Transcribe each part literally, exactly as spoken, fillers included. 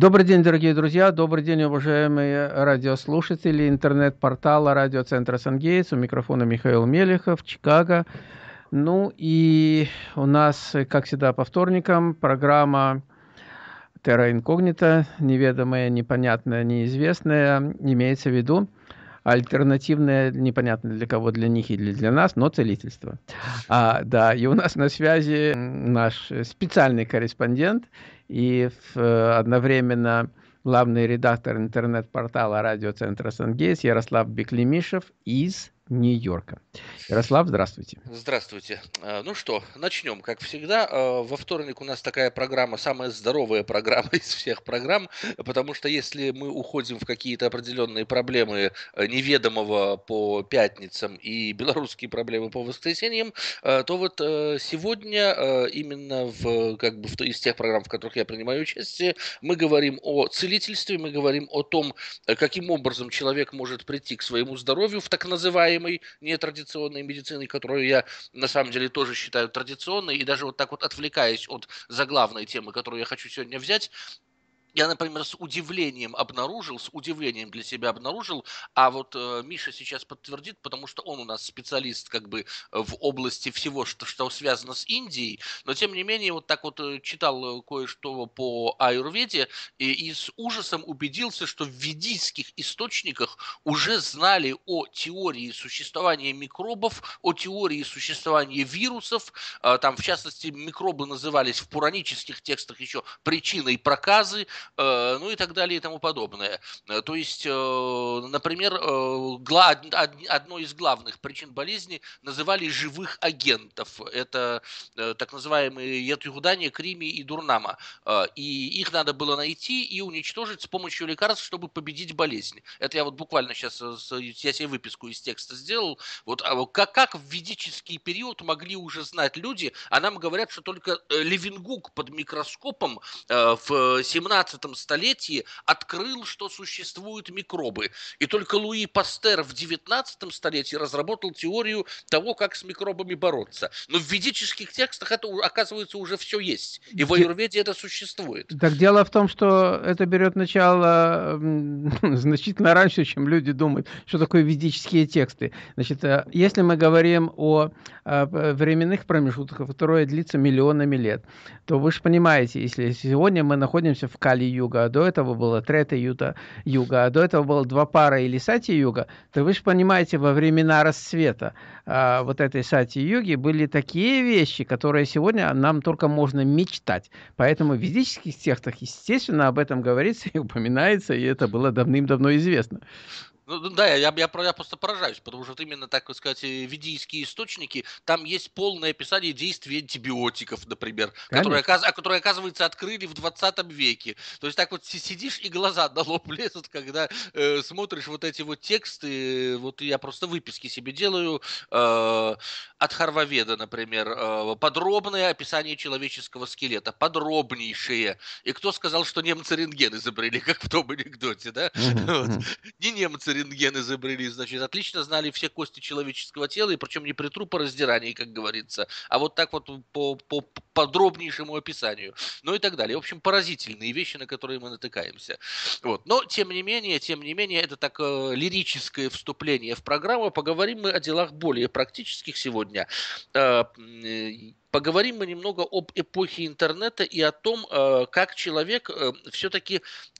Добрый день, дорогие друзья, добрый день, уважаемые радиослушатели интернет-портала радиоцентра «Сангейтс». У микрофона Михаил Мелехов, Чикаго. Ну и у нас, как всегда, по вторникам программа «Терра инкогнита», неведомая, непонятная, неизвестная, имеется в виду альтернативное, непонятно для кого, для них или для нас, но целительство. А, да, и у нас на связи наш специальный корреспондент и в, одновременно главный редактор интернет-портала радиоцентра «Сангейтс» Ярослав Беклемишев из Нью-Йорка. Ярослав, здравствуйте. Здравствуйте. Э, Ну что, начнем. Как всегда, э, во вторник у нас такая программа, самая здоровая программа из всех программ, потому что если мы уходим в какие-то определенные проблемы э, неведомого по пятницам и белорусские проблемы по воскресеньям, э, то вот э, сегодня э, именно в, как бы, в, той- из тех программ, в которых я принимаю участие, мы говорим о целительстве, мы говорим о том, э, каким образом человек может прийти к своему здоровью в так называемой нетрадиционной медицине, которую я на самом деле тоже считаю традиционной, и даже вот так вот отвлекаясь от заглавной темы, которую я хочу сегодня взять, я, например, с удивлением обнаружил, с удивлением для себя обнаружил, а вот э, Миша сейчас подтвердит, потому что он у нас специалист как бы э, в области всего, что, что связано с Индией, но тем не менее вот так вот э, читал э, кое-что по аюрведе и, и с ужасом убедился, что в ведийских источниках уже знали о теории существования микробов, о теории существования вирусов, э, там в частности микробы назывались в пуранических текстах еще причиной проказы, э, ну и так далее и тому подобное. Э, То есть, э, например, э, гла- од- од- одной из главных причин болезни называли живых агентов. Это э, так называемые Ятюгдани, Крими и Дурнама. Э, И их надо было найти и уничтожить с помощью лекарств, чтобы победить болезнь. Это я вот буквально сейчас, я себе выписку из текста сделал. Вот а вот как, как в ведический период могли уже знать люди, а нам говорят, что только э, Левенгук под микроскопом э, в семнадцатом столетии открыл, что существуют микробы. И только Луи Пастер в девятнадцатом столетии разработал теорию того, как с микробами бороться. Но в ведических текстах это, у- оказывается, уже все есть. И в Де- аюрведе это существует. Так дело в том, что это берет начало м, значительно раньше, чем люди думают, что такое ведические тексты. Значит, э, если мы говорим о э, п- временных промежутках, которые длятся миллионами лет, то вы же понимаете, если сегодня мы находимся в Кали-юга, а до этого было Трета-юга, юга, а до этого было два пара или Сати-юга, то вы же понимаете, во времена расцвета а, вот этой Сати-юги были такие вещи, которые сегодня нам только можно мечтать. Поэтому в ведических текстах, естественно, об этом говорится и упоминается, и это было давным-давно известно. Ну ну да, я, я, про- я просто поражаюсь, потому что вот именно, так сказать, э, ведийские источники, там есть полное описание действия антибиотиков, например, которые, Конечно. оказ- а которые, оказывается, открыли в двадцатом веке. То есть так вот си- сидишь и глаза на лоб лезут, когда э, смотришь вот эти вот тексты. Вот я просто выписки себе делаю э, от Харваведа, например, э, подробное описание человеческого скелета, подробнейшее. И кто сказал, что немцы рентген изобрели, как в том анекдоте, да? Мгм, Вот. мгм. Не немцы рентген изобрели, значит, отлично знали все кости человеческого тела, и причем не при трупораздирании, как говорится, а вот так вот по, по подробнейшему описанию, ну и так далее. В общем, поразительные вещи, на которые мы натыкаемся. Вот. Но, тем не менее, тем не менее, это так э, лирическое вступление в программу. Поговорим мы о делах более практических сегодня. Э, м, Поговорим мы немного об эпохе интернета и о том, э, как человек все-таки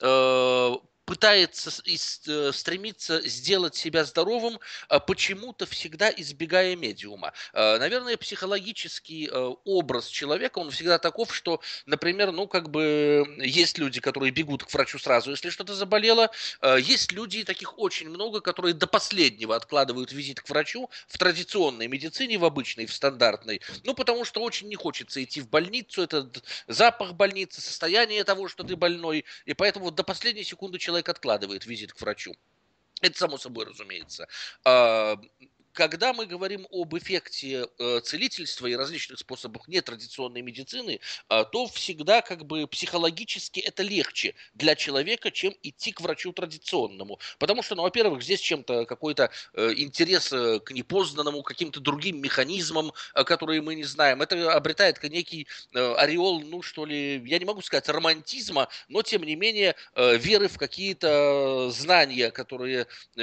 пытается и с- э, стремится сделать себя здоровым, а почему-то всегда избегая медиума. Э, Наверное, психологический э, образ человека, он всегда таков, что, например, ну, как бы есть люди, которые бегут к врачу сразу, если что-то заболело, э, есть люди, и таких очень много, которые до последнего откладывают визит к врачу в традиционной медицине, в обычной, в стандартной, ну, потому что очень не хочется идти в больницу, это д- запах больницы, состояние того, что ты больной, и поэтому вот до последней секунды человек откладывает визит к врачу. Это само собой разумеется. А, когда мы говорим об эффекте э, целительства и различных способах нетрадиционной медицины, а, то всегда как бы психологически это легче для человека, чем идти к врачу традиционному. Потому что, ну, во-первых, здесь чем-то какой-то э, интерес э, к непознанному, каким-то другим механизмам, э, которые мы не знаем. Это обретает к- некий э, ореол, ну, что ли, я не могу сказать романтизма, но, тем не менее, э, веры в какие-то знания, которые э,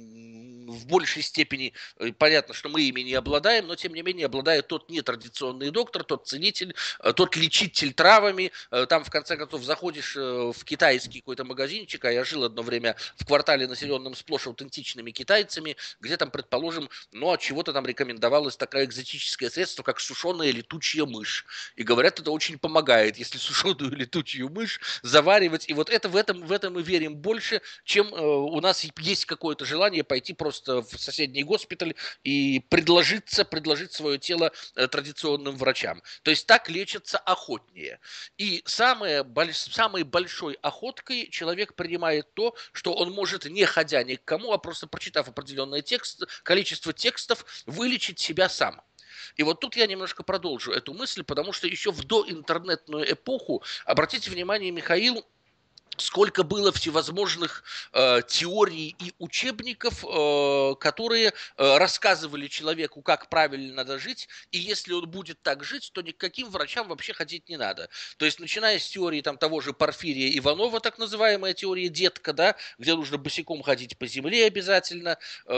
м, в большей степени, э, понятно, что мы ими не обладаем, но, тем не менее, обладает тот нетрадиционный доктор, тот целитель, э, тот лечитель травами. Э, Там, в конце концов, заходишь э, в китайский какой-то магазинчик, а я жил одно время в квартале, населенном сплошь аутентичными китайцами, где там, предположим, ну, от чего-то там рекомендовалось такое экзотическое средство, как сушеная летучая мышь. И говорят, это очень помогает, если сушеную летучую мышь заваривать. И вот это в этом, в этом мы верим больше, чем э, у нас есть какое-то желание пойти просто в соседний госпиталь и предложиться, предложить свое тело э, традиционным врачам. То есть так лечатся охотнее. И самое, больш- самой большой охоткой человек принимает то, что он может, не ходя ни к кому, а просто прочитав определенное текст, количество текстов, вылечить себя сам. И вот тут я немножко продолжу эту мысль, потому что еще в доинтернетную эпоху, обратите внимание, Михаил, сколько было всевозможных э, теорий и учебников, э, которые э, рассказывали человеку, как правильно надо жить, и если он будет так жить, то ни к каким врачам вообще ходить не надо. То есть, начиная с теории там, того же Порфирия Иванова, так называемая теория детка, да, где нужно босиком ходить по земле обязательно,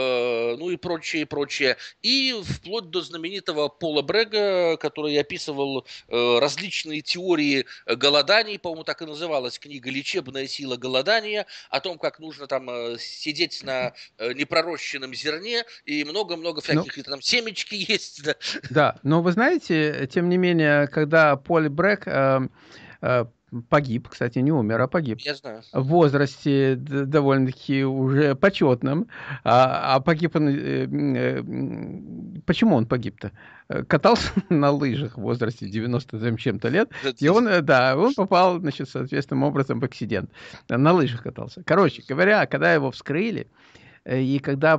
э, ну и прочее, и прочее, и вплоть до знаменитого Пола Брега, который описывал э, различные теории голоданий, по-моему, так и называлась книга «Лечебная сила голодания», о том, как нужно там э, сидеть на э, непророщенном зерне, и много-много Ну, всяких, и там семечки есть, да. да, но вы знаете, тем не менее, когда Поль Брек э, э, погиб, кстати, не умер, а погиб, Я знаю. в возрасте д- довольно-таки уже почетном, а, а погиб он... э, м, э, м, почему он погиб-то? Э, Катался на лыжах в возрасте девяноста там чем-то лет, и он, э, да, он попал, значит, соответственным образом в акцидент. На лыжах катался. Короче говоря, когда его вскрыли, Э, и когда,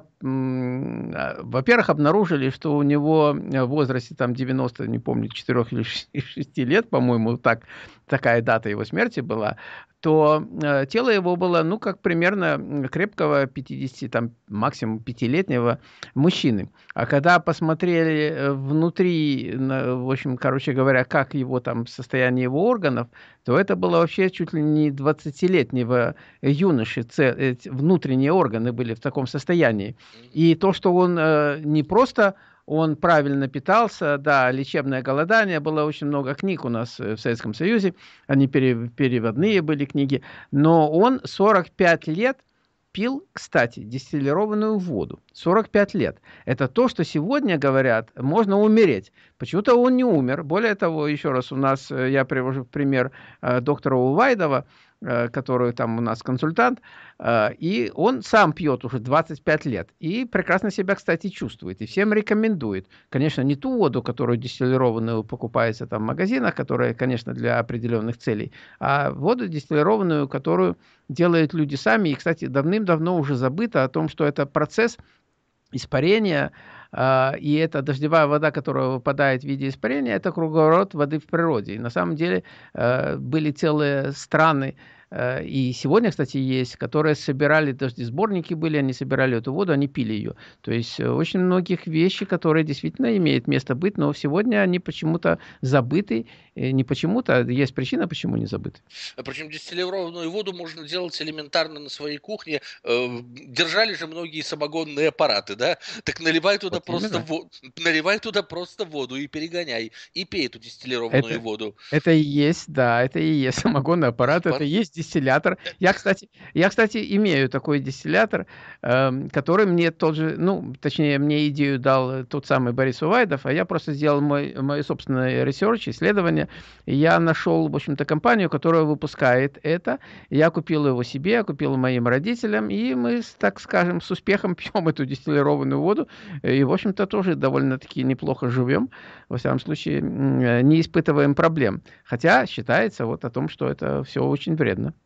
м, а, во-первых, обнаружили, что у него э, в возрасте там девяноста, не помню, четырёх или шести лет, по-моему, так, такая дата его смерти была, то э, тело его было, ну, как примерно м, крепкого пятидесяти, там, максимум пятилетнего мужчины. А когда посмотрели э, внутри, на- в общем, короче говоря, как его там состояние его органов, то это было вообще чуть ли не двадцатилетнего юноши, це- эти внутренние органы были в таком состоянии. Мгм. И то, что он э, не просто он правильно питался, да, лечебное голодание, было очень много книг у нас э, в Советском Союзе, они пере- переводные были книги, но он сорок пять лет пил, кстати, дистиллированную воду. сорок пять лет. Это то, что сегодня говорят, можно умереть. Почему-то он не умер. Более того, еще раз, у нас, э, я привожу в пример э, доктора Увайдова, э, который там у нас консультант, э, и он сам пьет уже двадцать пять лет и прекрасно себя, кстати, чувствует, и всем рекомендует. Конечно, не ту воду, которую дистиллированную покупается там в магазинах, которая, конечно, для определенных целей, а воду дистиллированную, которую делают люди сами. И, кстати, давным-давно уже забыто о том, что это процесс испарения, а, и эта дождевая вода, которая выпадает в виде испарения, это круговорот воды в природе. И на самом деле э, были целые страны, э, и сегодня, кстати, есть, которые собирали, дождесборники были, они собирали эту воду, они пили ее. То есть э, очень многих вещей, которые действительно имеют место быть, но сегодня они почему-то забыты. Э, Не почему-то, а есть причина, почему не забыты. Причем дистиллированную воду можно делать элементарно на своей кухне. Э, Держали же многие самогонные аппараты, да? Так наливай туда Вот просто именно. воду, наливай туда просто воду и перегоняй, и пей эту дистиллированную Это воду. это и есть, да, это и есть самогонный аппарат, это и Пар- есть дистиллятор. Я, кстати я, кстати, имею такой дистиллятор, эм, который мне тот же, ну, точнее, мне идею дал э, тот самый Борис Увайдов, а я просто сделал мой мой собственный ресерч, исследование. И я нашел, в общем-то, компанию, которая выпускает это. Я купил его себе, я купил моим родителям, и мы, с так скажем, с успехом пьем эту дистиллированную воду. И, в общем-то, тоже довольно-таки неплохо живем. Во всяком случае, м, э, не испытываем проблем. Хотя считается вот о том, что это все очень вредно.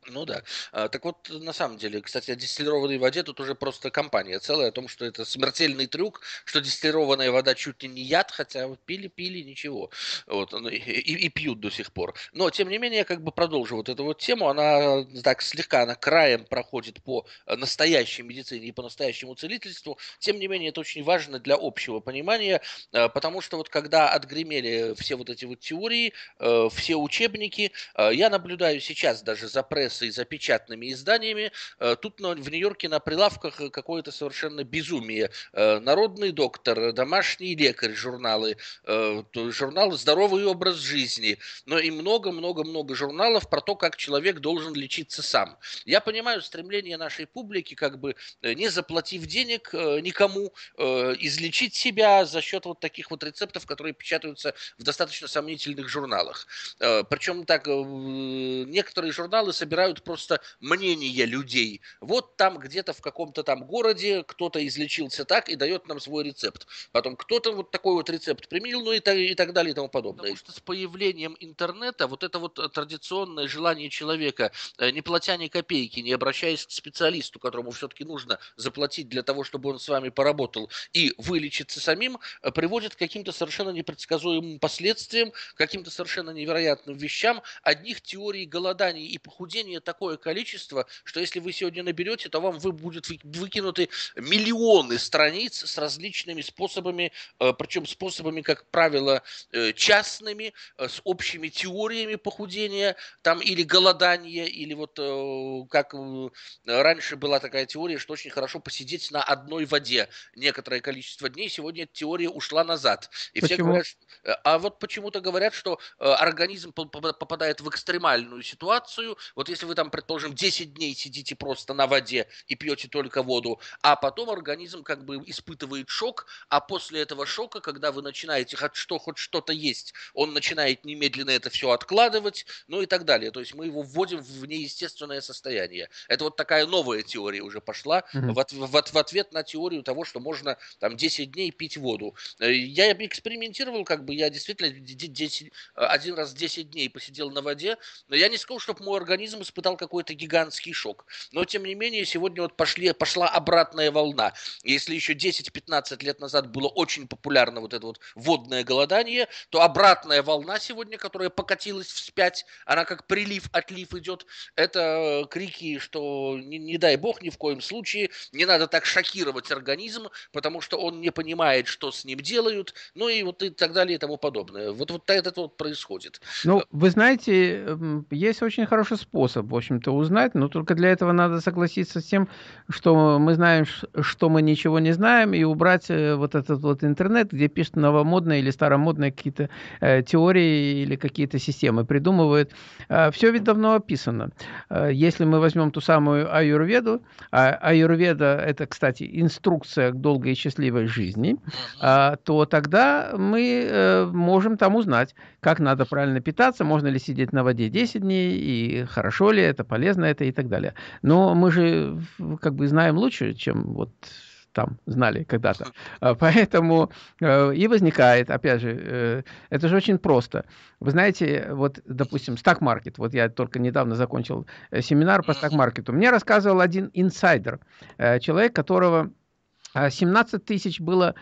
Ну да. А, так вот, на самом деле, кстати, о дистиллированной воде тут уже просто компания целая о том, что это смертельный трюк, что дистиллированная вода чуть ли не яд, хотя вот пили-пили, ничего. Вот, ну, и, и- и пьют до сих пор. Но, тем не менее, я как бы продолжу вот эту вот тему. Она так слегка, она краем проходит по э, настоящей медицине и по настоящему целительству. Тем не менее, это очень важно для общего понимания, э, потому что вот когда отгремели все вот эти вот теории, э, все учебники, Э, Я наблюдаю сейчас даже за прессой, за печатными изданиями. Э, Тут на- в Нью-Йорке на прилавках э, какое-то совершенно безумие. Э, Народный доктор, домашний лекарь, журналы, э, то- журнал «Здоровый образ жизни», но и много-много-много журналов про то, как человек должен лечиться сам. Я понимаю стремление нашей публики, как бы э, не заплатив денег э, никому, э, излечить себя за счет вот таких вот рецептов, которые печатаются в достаточно сомнительных журналах. Э, Причем так, э, некоторые журналы собирают просто мнения людей. Вот там где-то в каком-то там городе кто-то излечился так и дает нам свой рецепт. Потом кто-то вот такой вот рецепт применил, ну и так, и так далее и тому подобное. Потому что с появлением интернета вот это вот э, традиционное желание человека, э, не платя ни копейки, не обращаясь к специалисту, которому все-таки нужно заплатить для того, чтобы он с вами поработал и вылечиться самим, э, приводит к каким-то совершенно непредсказуемым последствиям, каким-то совершенно невероятным вещам. Одних теорий голодания и похудения такое количество, что если вы сегодня наберете, то вам вы будут выкинуты миллионы страниц с различными способами, э, причем способами, как правило, э, частными, э, с общими теориями похудения, там или голодания, или вот э, как э, раньше была такая теория, что очень хорошо посидеть на одной воде некоторое количество дней. Сегодня эта теория ушла назад. И все Почему? говорят, э, а вот почему-то говорят, что э, организм попадает в экстремальную ситуацию. Вот если вы там, предположим, десять дней сидите просто на воде и пьете только воду, а потом организм как бы испытывает шок, а после этого шока, когда вы начинаете хоть что, хоть что-то есть, он начинает немедленно это все откладывать, ну и так далее. То есть мы его вводим в неестественное состояние. Это вот такая новая теория уже пошла Мгм. в, от, в, в ответ на теорию того, что можно там десять дней пить воду. Э, Я экспериментировал, как бы я действительно десять, один раз десять дней посидел на воде, но я не скажу, чтобы мой организм испытал какой-то гигантский шок. Но, тем не менее, сегодня вот пошли, пошла обратная волна. Если еще десять-пятнадцать лет назад было очень популярно вот это вот водное голодание, то обратная волна сегодня, которая покатилась вспять, она как прилив-отлив идет, это крики, что не, не дай бог ни в коем случае, не надо так шокировать организм, потому что он не понимает, что с ним делают, ну и вот и так далее и тому подобное. Вот, вот это вот происходит. Ну, вы знаете, м, есть очень хороший способ, в общем-то, узнать, но только для этого надо согласиться с тем, что мы знаем, ш- что мы ничего не знаем, и убрать э, вот этот вот интернет, где пишут новомодные или старомодные какие-то э, теории или какие-то системы придумывают. Все ведь давно описано. Э, Если мы возьмем ту самую аюрведу, а аюрведа — это, кстати, инструкция к долгой и счастливой жизни, Мгм. а, то тогда мы э, можем там узнать, как надо правильно питаться, можно ли сидеть на воде десять дней, и хорошо ли это, полезно это и так далее. Но мы же в- как бы знаем лучше, чем вот там знали когда-то. А, Поэтому э, и возникает, опять же, э, это же очень просто. Вы знаете, вот, допустим, стак-маркет. Вот я только недавно закончил э, семинар по Мгм. стак-маркету. Мне рассказывал один инсайдер, э, человек, которого а, семнадцать тысяч было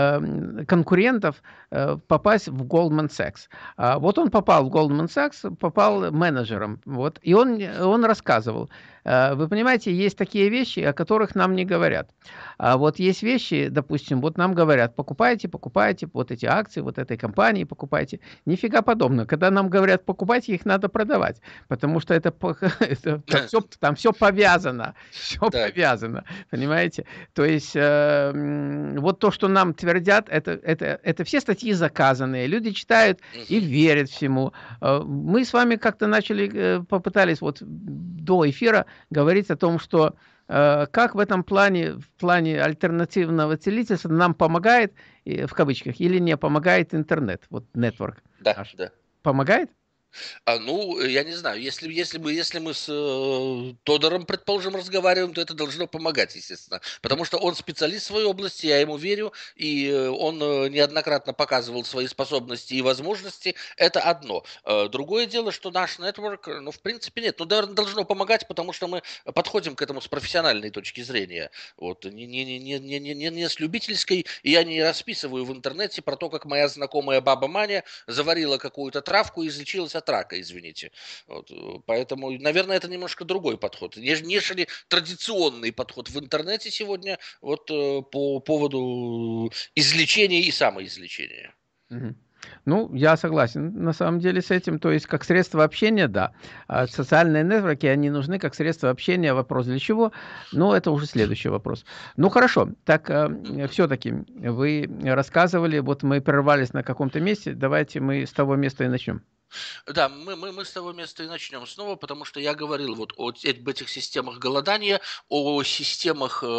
э, конкурентов э, попасть в Goldman Sachs. А, Вот он попал в Goldman Sachs, попал менеджером. Вот, и он, он рассказывал. э, Вы понимаете, есть такие вещи, о которых нам не говорят. А вот есть вещи, допустим, вот нам говорят, покупайте, покупайте вот эти акции, вот этой компании покупайте. Нифига подобного. Когда нам говорят, покупайте, их надо продавать, потому что это, по- это там все, там все повязано, все Так. повязано, понимаете? То есть э, м, вот то, что нам твердят, это, это, это все статьи заказанные, люди читают и Мгм. верят всему. Э, Мы с вами как-то начали, э, попытались вот до эфира говорить о том, что э, как в этом плане, в плане альтернативного целительства нам помогает, э, в кавычках, или не помогает интернет, вот network Да, наш. да. Помогает? А, ну, я не знаю, если, если, мы, если мы с э, Тодором, предположим, разговариваем, то это должно помогать, естественно. Потому что он специалист в своей области, я ему верю, и э, он э, неоднократно показывал свои способности и возможности. Это одно. Э, Другое дело, что наш нетворк, ну, в принципе, нет. Ну, наверное, должно помогать, потому что мы подходим к этому с профессиональной точки зрения. Вот, не, не, не, не, не, не, не с любительской. И я не расписываю в интернете про то, как моя знакомая баба Маня заварила какую-то травку и излечилась от рака, извините. Вот, э, поэтому, наверное, это немножко другой подход, неж- нежели традиционный подход в интернете сегодня вот э, по поводу излечения и самоизлечения. Мгм. Ну, я согласен на самом деле с этим. То есть как средство общения, да. А социальные нетворки, они нужны как средство общения. Вопрос для чего? Ну, это уже следующий вопрос. Ну, хорошо. Так, все-таки вы рассказывали, вот мы прервались на каком-то месте. Давайте мы с того места и начнем. Да, мы, мы, мы с того места и начнем снова, потому что я говорил вот о те- об этих системах голодания, о системах э,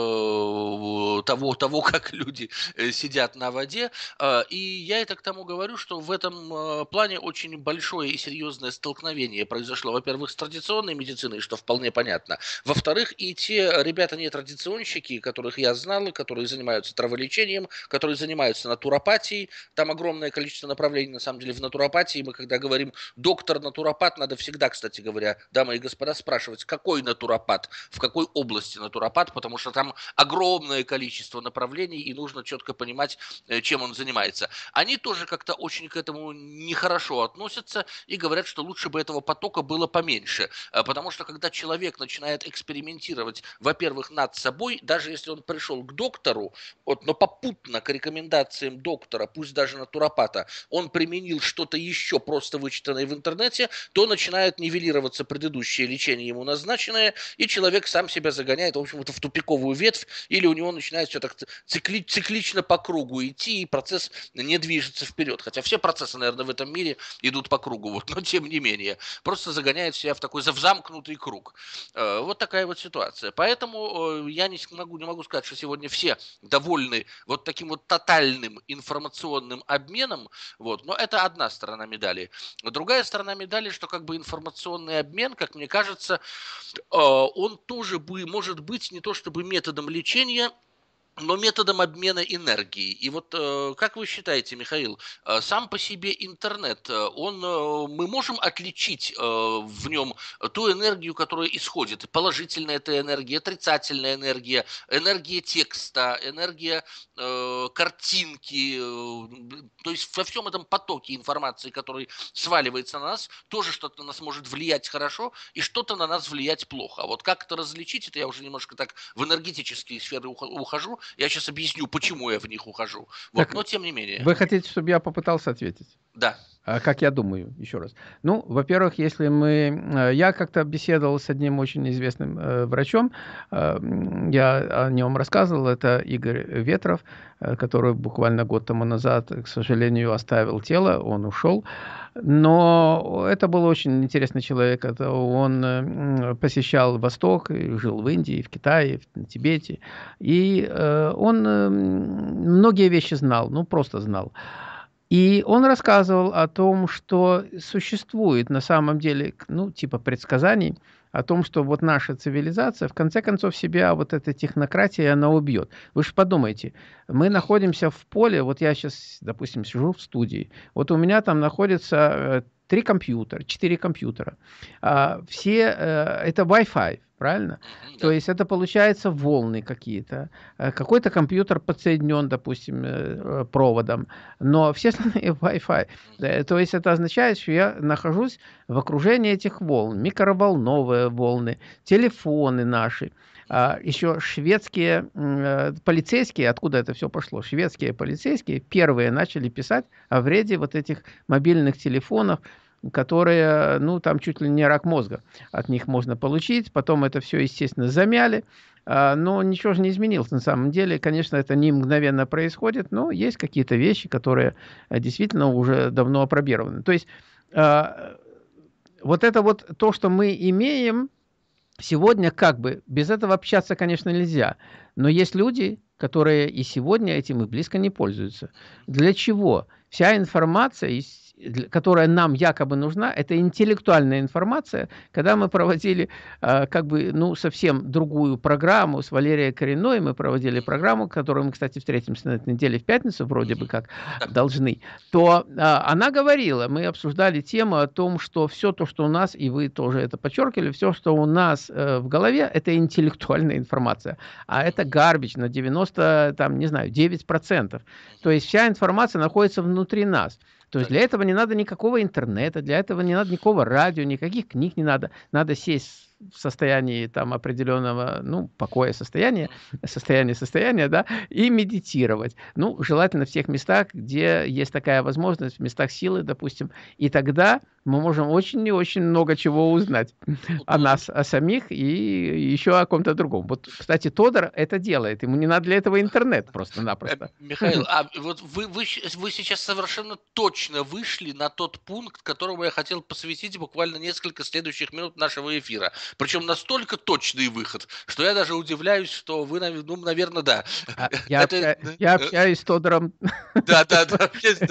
того, того, как люди э, сидят на воде. Э, и я это к тому говорю, что в этом э, плане очень большое и серьезное столкновение произошло, во-первых, с традиционной медициной, что вполне понятно. Во-вторых, и те ребята не-традиционщики, которых я знал, которые занимаются траволечением, которые занимаются натуропатией, там огромное количество направлений, на самом деле, в натуропатии. Мы, когда говорим доктор-натуропат, надо всегда, кстати говоря, дамы и господа, спрашивать, какой натуропат, в какой области натуропат, потому что там огромное количество направлений, и нужно четко понимать, э, чем он занимается. Они тоже как-то очень к этому нехорошо относятся и говорят, что лучше бы этого потока было поменьше. Э, Потому что когда человек начинает экспериментировать, во-первых, над собой, даже если он пришел к доктору, вот, но попутно к рекомендациям доктора, пусть даже натуропата, он применил что-то еще просто вычитанное в интернете, то начинает нивелироваться предыдущее лечение ему назначенное, и человек сам себя загоняет, в общем-то, в тупиковую ветвь, или у него начинает все так цикли, циклично по кругу идти, и процесс не движется вперед. Хотя все процессы, наверное, в этом мире идут по кругу, вот, но тем не менее. Просто загоняет себя в такой замкнутый круг. Э, Вот такая вот ситуация. Поэтому э, я не могу, не могу сказать, что сегодня все довольны вот таким вот тотальным информационным обменом, вот, но это одна сторона медали. Другая сторона медали, что как бы информационный обмен, как мне кажется, э, он тоже бы, может быть не то чтобы методом лечения, но методом обмена энергией. И вот э, как вы считаете, Михаил, э, сам по себе интернет, э, он, э, мы можем отличить э, в нем ту энергию, которая исходит? Положительная это энергия, отрицательная энергия, энергия текста, энергия э, картинки. э, То есть во всем этом потоке информации, который сваливается на нас, тоже что-то на нас может влиять хорошо и что-то на нас влиять плохо. А вот как это различить, это я уже немножко так в энергетические сферы ухожу. Я сейчас объясню, почему я в них ухожу. Вот, Так, но тем не менее. вы хотите, чтобы я попытался ответить? Да. А как я думаю, еще раз. Ну, во-первых, если мы... э, Я как-то беседовал с одним очень известным э, врачом, э, я о нем рассказывал, это Игорь Ветров, э, который буквально год тому назад, к сожалению, оставил тело, он ушел. Но это был очень интересный человек. Это он э, посещал Восток, и жил в Индии, в Китае, в Тибете. И э, он э, многие вещи знал, ну, просто знал. И он рассказывал о том, что существует на самом деле, ну, типа предсказаний, о том, что вот наша цивилизация, в конце концов, себя вот эта технократия, она убьет. Вы же подумайте, мы находимся в поле, вот я сейчас, допустим, сижу в студии, вот у меня там находится э, три компьютера, четыре компьютера. А, все, э, это Wi-Fi, правильно? Мгм, То да. есть это получается волны какие-то. Э, Какой-то компьютер подсоединен, допустим, э, э, проводом, но все остальные Wi-Fi. Э, То есть это означает, что я нахожусь в окружении этих волн, микроволновые волны, телефоны наши. А, еще шведские м, э, полицейские, откуда это все пошло, шведские полицейские первые начали писать о вреде вот этих мобильных телефонов, которые, ну, там чуть ли не рак мозга от них можно получить. Потом это все, естественно, замяли. А, Но ничего же не изменилось на самом деле. Конечно, это не мгновенно происходит, но есть какие-то вещи, которые э, действительно уже давно опробированы. То есть а, вот это вот то, что мы имеем сегодня, как бы без этого общаться, конечно, нельзя. Но есть люди, которые и сегодня этим и близко не пользуются. Для чего? Вся информация, которая нам якобы нужна, это интеллектуальная информация. Когда мы проводили как бы, ну, совсем другую программу с Валерией Коренной, мы проводили программу, которую мы, кстати, встретимся на этой неделе в пятницу, вроде бы как должны, то она говорила, мы обсуждали тему о том, что все то, что у нас, и вы тоже это подчеркивали, все, что у нас в голове, это интеллектуальная информация, а это garbage на девяносто, там, не знаю, девять процентов. То есть вся информация находится внутри нас. То есть для этого не надо никакого интернета, для этого не надо никакого радио, никаких книг не надо. Надо сесть в состоянии там определенного, ну, покоя состояния, состояния состояния, да, и медитировать. Ну, желательно в тех местах, где есть такая возможность, в местах силы, допустим. И тогда мы можем очень и очень много чего узнать о нас, о самих и еще о ком-то другом. Вот, кстати, Тодор это делает. Ему не надо для этого интернет просто-напросто. Михаил, а вот вы, вы, вы сейчас совершенно точно вышли на тот пункт, которому я хотел посвятить буквально несколько следующих минут нашего эфира. Причем настолько точный выход, что я даже удивляюсь, что вы, ну, наверное, да. Я, Это... общаюсь, я общаюсь с Тодором. Да, да, да.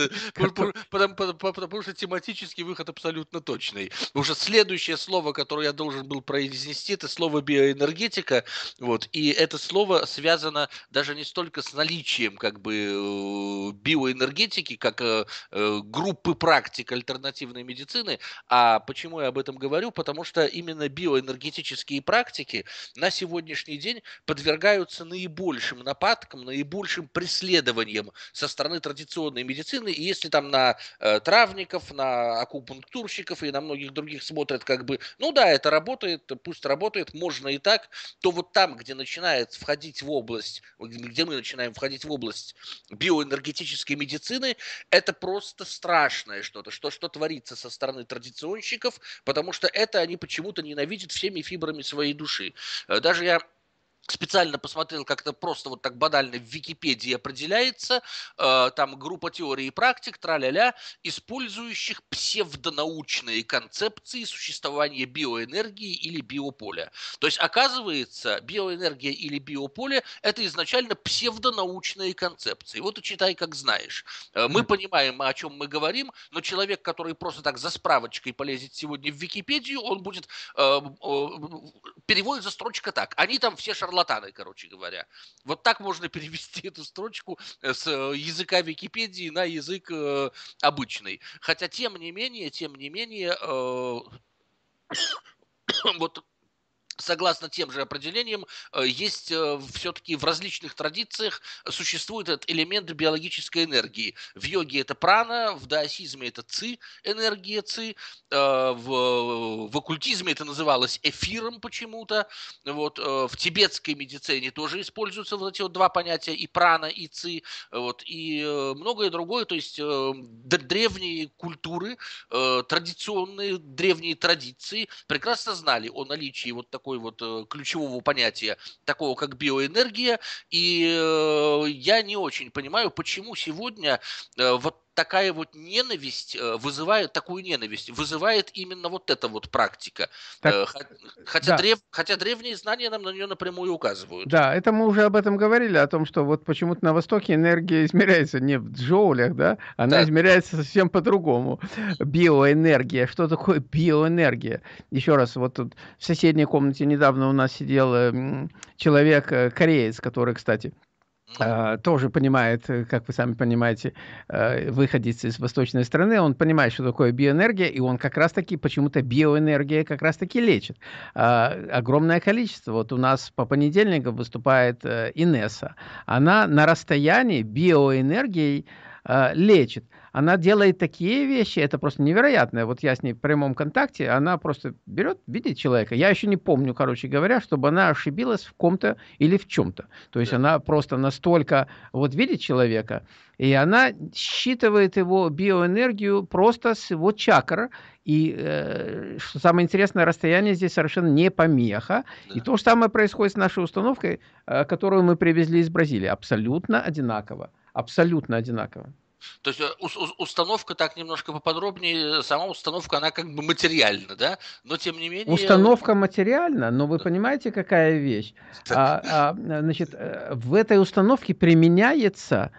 Потому что тематический выход абсолютно точный. Уже следующее слово, которое я должен был произнести, это слово биоэнергетика. Вот. И это слово связано даже не столько с наличием как бы биоэнергетики, как группы практик альтернативной медицины. А почему я об этом говорю? Потому что именно биоэнергетика энергетические практики на сегодняшний день подвергаются наибольшим нападкам, наибольшим преследованиям со стороны традиционной медицины. И если там на э, травников, на акупунктурщиков и на многих других смотрят как бы, ну да, это работает, пусть работает, можно и так, то вот там, где начинает входить в область, где мы начинаем входить в область биоэнергетической медицины, это просто страшное что-то, что, что творится со стороны традиционщиков, потому что это они почему-то ненавидят всеми фибрами своей души. Даже я специально посмотрел, как это просто вот так банально в Википедии определяется, э, там группа теорий и практик, тра-ля-ля, использующих псевдонаучные концепции существования биоэнергии или биополя. То есть, оказывается, биоэнергия или биополе – это изначально псевдонаучные концепции. Вот и читай, как знаешь. Мы понимаем, о чем мы говорим, но человек, который просто так за справочкой полезет сегодня в Википедию, он будет… Э, э, переводится строчка так. Они там все шарлатаны. Латаны, короче говоря. Вот так можно перевести эту строчку с языка Википедии на язык э, обычный. Хотя, тем не менее, тем не менее, э, вот согласно тем же определениям, есть все-таки в различных традициях существует этот элемент биологической энергии. В йоге это прана, в даосизме это ци, энергия ци, в, в оккультизме это называлось эфиром почему-то, вот, в тибетской медицине тоже используются вот эти вот два понятия, и прана, и ци, вот, и многое другое, то есть древние культуры, традиционные древние традиции прекрасно знали о наличии вот такой вот ключевого понятия, такого как биоэнергия, и э, я не очень понимаю, почему сегодня э, вот такая вот ненависть вызывает, такую ненависть вызывает именно вот эта вот практика. Так, хотя, да. древ, хотя древние знания нам на нее напрямую указывают. Да, это мы уже об этом говорили, о том, что вот почему-то на Востоке энергия измеряется не в джоулях, да, она да. измеряется совсем по-другому. Биоэнергия. Что такое биоэнергия? Еще раз, вот тут в соседней комнате недавно у нас сидел человек, кореец, который, кстати, Uh, тоже понимает, как вы сами понимаете, uh, выходец из восточной страны, он понимает, что такое биоэнергия, и он как раз-таки, почему-то биоэнергия как раз-таки лечит. Uh, огромное количество. Вот у нас по понедельникам выступает uh, Инесса. Она на расстоянии биоэнергией uh, лечит. Она делает такие вещи, это просто невероятно. Вот я с ней в прямом контакте, она просто берет, видит человека. Я еще не помню, короче говоря, чтобы она ошибилась в ком-то или в чем-то. То есть она просто настолько вот видит человека, и она считывает его биоэнергию просто с его чакр. И э, что самое интересное, расстояние здесь совершенно не помеха. Да. И то же самое происходит с нашей установкой, э, которую мы привезли из Бразилии. Абсолютно одинаково. Абсолютно одинаково. То есть установка, так немножко поподробнее, сама установка, она как бы материальна, да? Но тем не менее... Установка материальна, но вы понимаете, какая вещь? А, а, значит, в этой установке применяется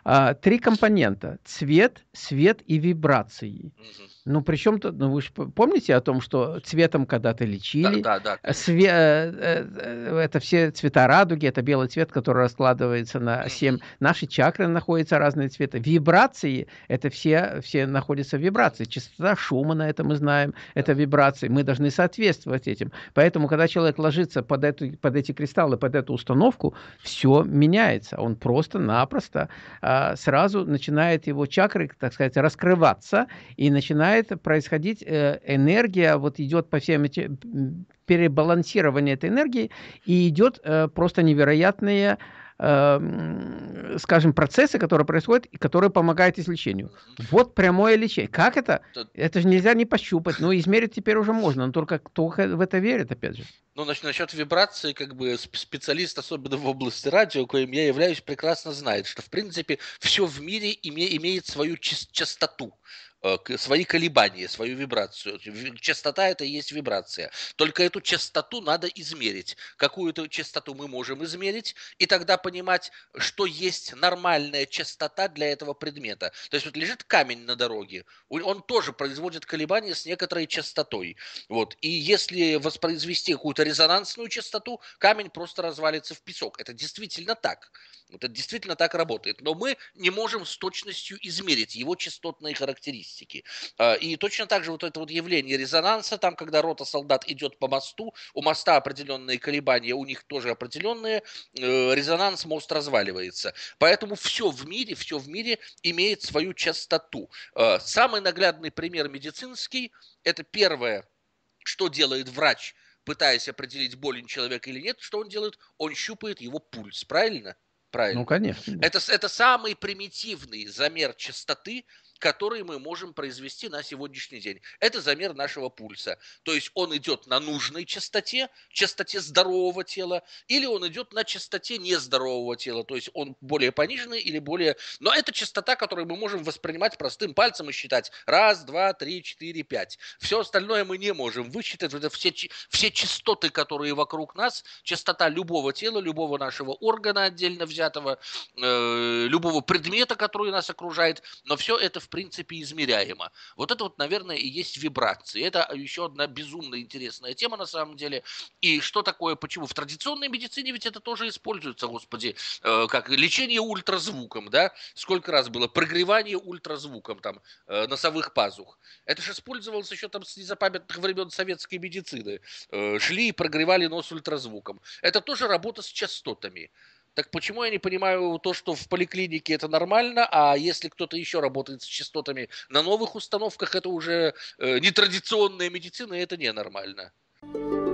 А, три компонента: цвет, свет и вибрации. Мгм. Ну, причем тут, ну, вы ж п помните о том, что цветом когда-то Да, лечили, да, да, э, конечно. све э, э, э, это все цвета радуги, это белый цвет, который раскладывается на семь. Мгм. Наши чакры находятся разные цвета. Вибрации — это все все находятся в вибрации. Частота шума, на это мы знаем, Да. это вибрации. Мы должны соответствовать этим. Поэтому, когда человек ложится под эту под эти кристаллы, под эту установку, все меняется. Он просто-напросто, а, сразу начинает его чакры, так сказать, раскрываться, и начинает происходить э, энергия, вот идет по всем этим м, перебалансирование этой энергии, и идет э, просто невероятные, э, м, скажем, процессы, которые происходят, и которые помогают излечению. Мгм. Вот прямое лечение. Как это? Т Это же нельзя не пощупать. Ну, измерить теперь уже можно, но только кто х- в это верит, опять же. Ну, нач насчет вибрации, как бы сп специалист, особенно в области радио, коим я являюсь, прекрасно знает, что, в принципе, все в мире име имеет свою час частоту, э, к свои колебания, свою вибрацию. Ви Частота — это и есть вибрация. Только эту частоту надо измерить. Какую-то частоту мы можем измерить, и тогда понимать, что есть нормальная частота для этого предмета. То есть вот лежит камень на дороге, у он тоже производит колебания с некоторой частотой. Вот. И если воспроизвести какую-то резонансную частоту, камень просто развалится в песок. Это действительно так. Вот это действительно так работает. Но мы не можем с точностью измерить его частотные характеристики. А, И точно так же вот это вот явление резонанса, там, когда рота солдат идет по мосту, у моста определенные колебания, у них тоже определенные, э, резонанс, мост разваливается. Поэтому все в мире, все в мире имеет свою частоту. Э, Самый наглядный пример медицинский — это первое, что делает врач, пытаясь определить, болен человек или нет, что он делает? Он щупает его пульс, правильно? Ну, Правильно. конечно, да. Это, с- это самый примитивный замер частоты, который мы можем произвести на сегодняшний день. Это замер нашего пульса. То есть он идет на нужной частоте, частоте здорового тела, или он идет на частоте нездорового тела. То есть он более пониженный или более... Но это частота, которую мы можем воспринимать простым пальцем и считать. Раз, два, три, четыре, пять. Все остальное мы не можем высчитать. Это все, все частоты, которые вокруг нас, частота любого тела, любого нашего органа отдельно взятого, э, любого предмета, который нас окружает, но все это, в принципе, измеряемо. Вот это вот, наверное, и есть вибрации. Это еще одна безумно интересная тема на самом деле. И что такое, почему? В традиционной медицине ведь это тоже используется, господи, э, как лечение ультразвуком, да? Сколько раз было прогревание ультразвуком там э, носовых пазух. Это же использовалось еще там с незапамятных времен советской медицины. Э, шли и прогревали нос ультразвуком. Это тоже работа с частотами. Так почему я не понимаю то, что в поликлинике это нормально, а если кто-то еще работает с частотами на новых установках, это уже э, нетрадиционная медицина, и это ненормально.